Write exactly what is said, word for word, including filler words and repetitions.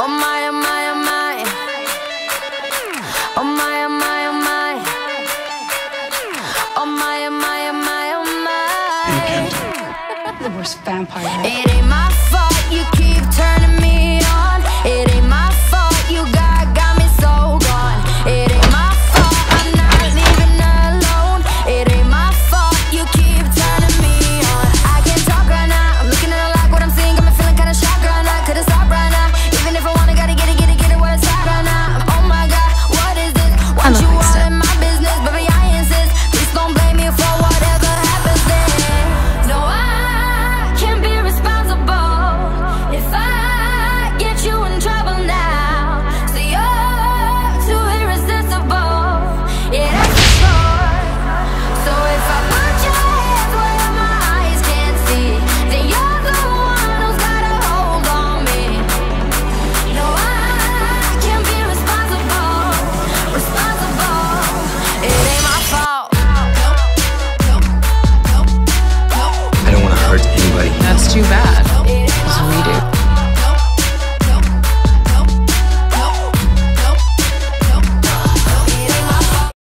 Oh my, oh my, oh my. Oh my, oh my, oh my. Oh my, oh my, oh my, oh my. The worst vampire. It ain't my fault you keep turning me